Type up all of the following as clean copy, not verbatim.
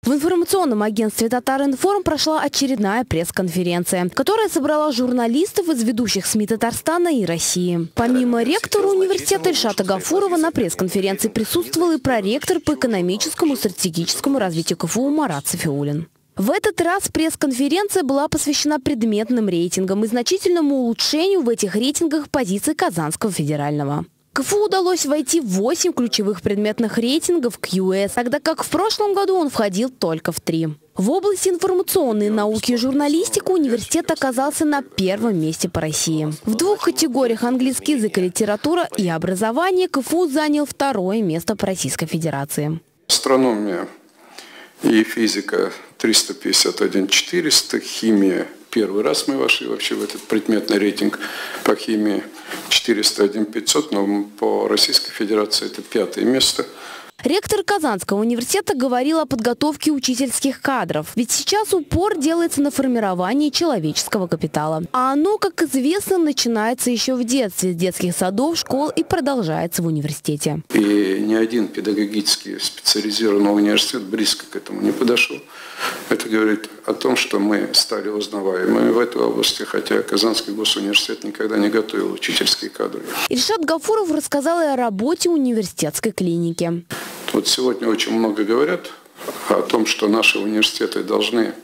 В информационном агентстве «Татар-Информ» прошла очередная пресс-конференция, которая собрала журналистов из ведущих СМИ Татарстана и России. Помимо ректора университета Ильшата Гафурова, на пресс-конференции присутствовал и проректор по экономическому и стратегическому развитию КФУ Марат Сафиуллин. В этот раз пресс-конференция была посвящена предметным рейтингам и значительному улучшению в этих рейтингах позиций Казанского федерального. КФУ удалось войти в 8 ключевых предметных рейтингов QS, тогда как в прошлом году он входил только в 3. В области информационной науки и журналистики университет оказался на первом месте по России. В 2 категориях – английский язык и литература и образование – КФУ занял 2-е место по Российской Федерации. Астрономия и физика 351 400, химия. Первый раз мы вошли вообще в этот предметный рейтинг по химии 401 500, но по Российской Федерации это 5-е место. Ректор Казанского университета говорил о подготовке учительских кадров. Ведь сейчас упор делается на формирование человеческого капитала. А оно, как известно, начинается еще в детстве, с детских садов, школ и продолжается в университете. И ни один педагогически специализированный университет близко к этому не подошел. Это говорит о том, что мы стали узнаваемыми в этой области, хотя Казанский госуниверситет никогда не готовил учительские кадры. Ильшат Гафуров рассказал и о работе университетской клиники. Вот сегодня очень много говорят о том, что наши университеты должны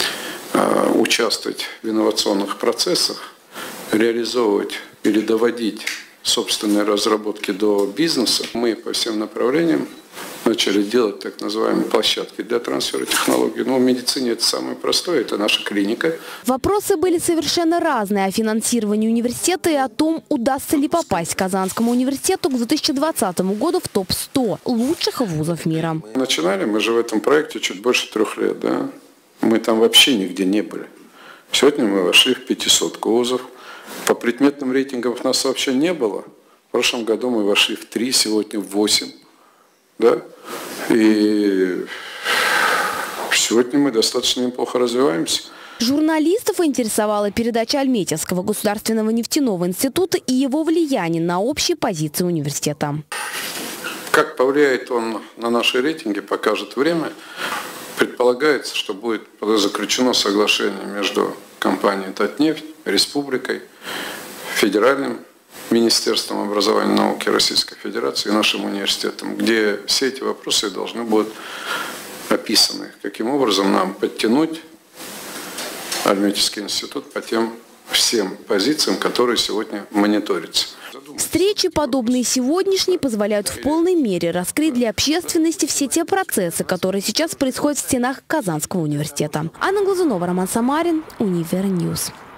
участвовать в инновационных процессах, реализовывать или доводить собственные разработки до бизнеса. Мы по всем направлениям начали делать так называемые площадки для трансфера технологий. Но в медицине это самое простое, это наша клиника. Вопросы были совершенно разные о финансировании университета и о том, удастся ли попасть Казанскому университету к 2020 году в топ-100 лучших вузов мира. Начинали мы же в этом проекте чуть больше 3 лет. Да? Мы там вообще нигде не были. Сегодня мы вошли в 500 вузов. По предметным рейтингам нас вообще не было. В прошлом году мы вошли в 3, сегодня в 8. Да? И сегодня мы достаточно неплохо развиваемся. Журналистов интересовала передача Альметьевского государственного нефтяного института и его влияние на общие позиции университета. Как повлияет он на наши рейтинги, покажет время. Предполагается, что будет заключено соглашение между компанией «Татнефть», республикой, федеральным Министерством образования и науки Российской Федерации и нашим университетом, где все эти вопросы должны будут описаны. Каким образом нам подтянуть Альметьевский институт по тем всем позициям, которые сегодня мониторятся. Встречи, подобные сегодняшней, позволяют в полной мере раскрыть для общественности все те процессы, которые сейчас происходят в стенах Казанского университета. Анна Глазунова, Роман Самарин, Универньюз.